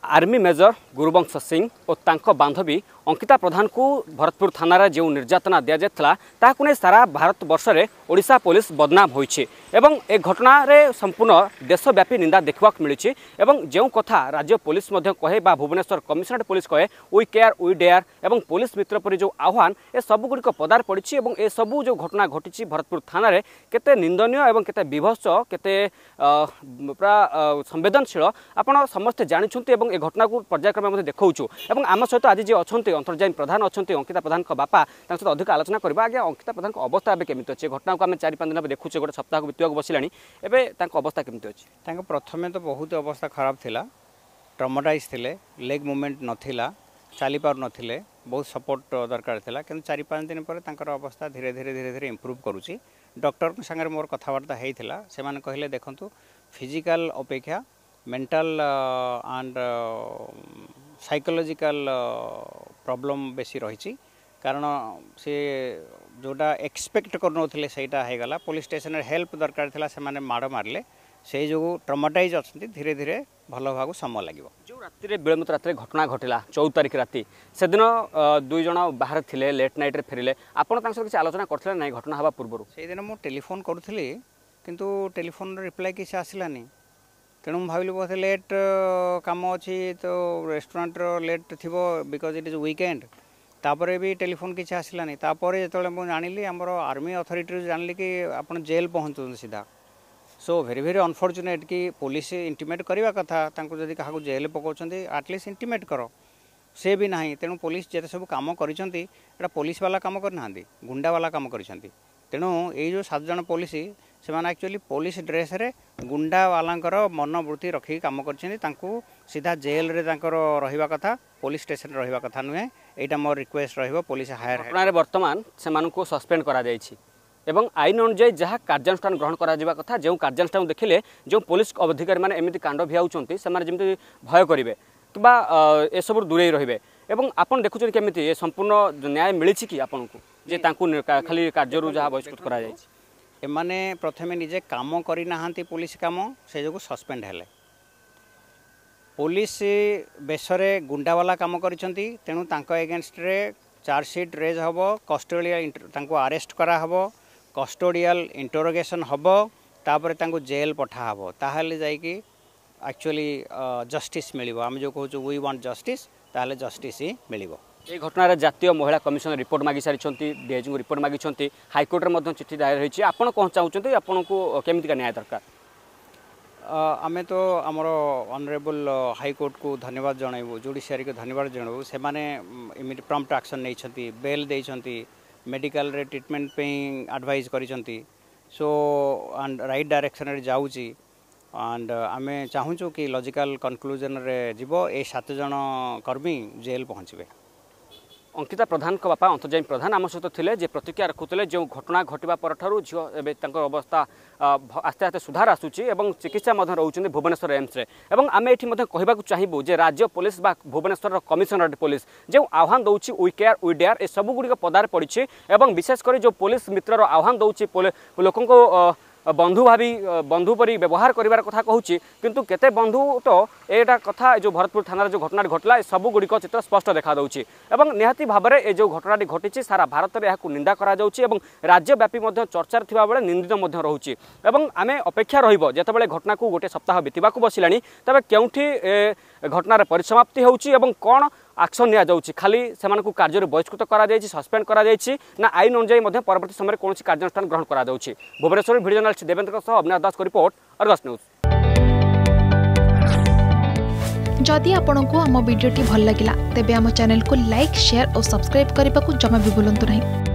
Army major गुरुवंश Singh और तांको बांधवी अंकिता प्रधान को भरतपुर थाना जो निर्यातना दि जाता ताकू नहीं सारा भारत वर्ष में ओडिशा पुलिस बदनाम होइछि एवं ए घटना रे संपूर्ण देशव्यापी निंदा देखा मिली एवं जो कथा राज्य पुलिस कहे बा भुवनेश्वर कमिशनरेट पुलिस कहे वी केयर वी डेयर एवं पुलिस मित्र पर जो आह्वान ए सबुगुड़िक पदार पड़ी ए सबू जो घटना घटी भरतपुर थाना रे केते निंदनीय एवं केते विभत्स केते पूरा संवेदनशील आपण समस्ते जानते ए घटना को पर्यायक्रम देखा एवं आम सहित आज जी अच्छा अंतर्जामी प्रधान अच्छा अंकिता प्रधान बापा सहित अधिक आलोचना करवा आगे अंकिता प्रधान अवस्था एवं केमी अच्छे घटना को आम 4-5 दिन देखुचे गोटे सप्ताह को बीतवा बसलानी अवस्था केमी अच्छे प्रथम तो बहुत अवस्था खराब थिला ट्रॉमाटाइज थिले लेग मूवमेंट नथिला चली पार नथिले बहुत सपोर्ट दरकार थिला कि 4-5 दिन पर तांकर अवस्था धीरे धीरे इम्प्रूव करुच्ची डॉक्टर संगे मोर कथबार्ता होता से कहले देखंतु फिजिकल अपेक्षा मेंटल एंड साइकोलॉजिकल प्रॉब्लम बेसी रही कारण से जोटा एक्सपेक्ट करनोथिले सेटा हे गला पुलिस स्टेशन हेल्प दरकार थिला से माने माड़ मारले से जो ट्रॉमाटाइज अच्छी धीरे धीरे भल भाग समय लगे जो राति विलंबित राति घटना घटला 14 तारिख राति से दिन 2 जन बाहर थिले लेट नाइट रे फेरिले आपण तांसर किछ आलोचना करथिले नै घटना हवा पूर्व से दिन मु टेलीफोन करूथली किंतु टेलीफोन रिप्लाई किछ आसिलानी तेणु भाविलु बहुत लेट काम अच्छी तो रेस्टोरेंट लेट थी बिकज इट इज वीकेंड तापर भी टेलीफोन किसी आसलानी तापर जो मुझे जानी आमर आर्मी अथॉरिटी जानी कि आप जेल पहुँचुं सीधा सो भेरी भेरी अनफॉर्चुनेट कि पुलिस इंटीमेट करवा कथा जदि क्या जेल पकाउं एटलिस्ट इंटीमेट कर से भी ना तेणु पुलिस जिते सब कम कर पुलिस वाला कम करना गुंडा वाला कम कर तेणु ये जो 7 जन पुलिस से एक्चुअली पुलिस ड्रेस रे गुंडा वालांकर मनोवृत्ति रखी काम कर सीधा जेल रे रहिबा कथा पुलिस स्टेशन रहिबा कथा नुहे एटा मोर रिक्वेस्ट रहिबो पुलिस हायर घटना वर्तमान से सस्पेंड करा जायछि एवं आईन अनुଯାୟୀ जहाँ कार्यानुष्ठान ग्रहण करा जिबा कथा जो कार्यानुष्ठान देखिले जो पुलिस अधिकारी माने एमिति कांड भियाउचंती से जेमति भय करिवे किबा ए सब दूरे रहिबे एवं आपण देखुछन केमिति ए संपूर्ण न्याय मिलिछि कि आपनको जे तांकु खाली कार्यरु जहाँ बहिष्कृत करा जायछि एमाने प्रथमे निजे काम करी नाहांती पुलिस काम से जो सस्पेंड हेले पुलिस बेसरे गुंडा वाला काम करिसंती तेणु तांको एगेंस्ट रे चार्जसीट रेज हबो कस्टोडियल तांको अरेस्ट करा हबो कस्टोडियल इंटरोगेशन हबो तापर तांको जेल पठा हबो ताहाले जाई कि एक्चुअली जस्टिस मिलिबो हम जो कहू वी वांट जस्टिस ताहाले जस्टिस ही मिलिबो ये घटना जातीय महिला कमिशन रिपोर्ट मागी सारी डीआईजी को रिपोर्ट मागी हाइकोर्ट में चिठी दायर होती आपड़ कौन चाहते आपन को केमितिका न्याय दरकार आमे तो आमर ऑनरेबल हाइकोर्ट को धन्यवाद जनइबू जुडिशियरी को धन्यवाद जनइबू से माने इमिडिएट प्रॉम्प्ट एक्शन नहीं बेल देइछंती मेडिकल रे ट्रीटमेंट पे एडवाइस करिसंती सो एंड राइट डायरेक्शन रे जाउची एंड आमे चाहूचु कि लॉजिकल कंक्लूजन रे जीवो ए 7 जन कर्मी जेल पहुँचे अंकिता प्रधान का बापा अंतर्जामी प्रधान आम सहित थे प्रतिक्रिया रखुते जो घटना घटवा पर झील एवं अवस्था आस्ते आस्ते सुधार आसूची एवं चिकित्सा रोचे भुवनेश्वर एम्स आम ये कहवाक चाहबू जे राज्य पुलिस बा भुवनेश्वर कमिशनरेट पुलिस जो आह्वान दौर वी केयर वी डेयर ए सबुगुड़िक पदार पड़ी एवं विशेषकर जो पुलिस मित्र आह्वान दौर लोक बंधु भावी बंधु परी व्यवहार करार कथा कहूँ किंतु केते बंधु तो एटा कथा जो भरतपुर थाना जो घटना घटला सबुगुड़िक चित्र स्पष्ट देखा दूँ एवं निहाती भाव में जो घटना घटी सारा भारत में यह निंदा करा राज्यव्यापी चर्चार थिबा बेले निंदित रोचे आम अपेक्षा रतबे घटना को गोटे सप्ताह बीतवा बसला तबे केउठी घटनार परिसमाप्ति होउची कौन एक्शन निया जाउची खाली सेमान को कार्य बहिष्कृत करा जायछि सस्पेंड करा जायछि ना आईन अनुଯାୟୀ परवर्ती समय कौन कार्यानुष्ठान ग्रहण करा जाउछि भुवनेश्वर भिडियो जर्नलिस्ट देवेंद्र सह अविनाश दास को रिपोर्ट अर्गस न्यूज। जदि आपंक आम भिडी भल लगा तेब आम चैनल को लाइक शेयर और सब्सक्राइब करने को जमा भी भूलु नहीं।